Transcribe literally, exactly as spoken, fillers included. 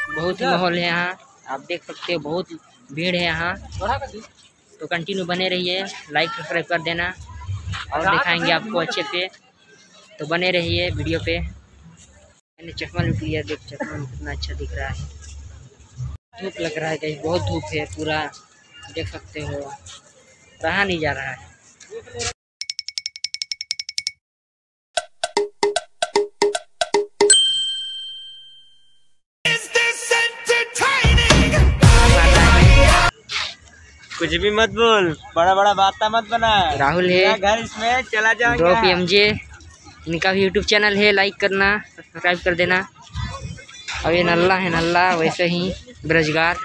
बहुत माहौल है यहाँ, आप देख सकते हो बहुत भीड़ है यहाँ। तो कंटिन्यू बने रहिए, लाइक सब्सक्राइब कर देना और दिखाएंगे आपको अच्छे से, तो बने रहिए वीडियो पे। मैंने चश्मा लूट लिया, देख चश्मा कितना अच्छा दिख रहा है। धूप लग रहा है कहीं, बहुत धूप है पूरा, देख सकते हो रहा नहीं जा रहा है। कुछ भी मत बोल, बड़ा बड़ा बात मत बना। राहुल है घर, इसमें चला जाएगा। ड्रॉप एमजे, इनका भी यूट्यूब चैनल है, लाइक करना सब्सक्राइब कर देना। और ये नल्ला है, नल्ला वैसे ही बेरोजगार।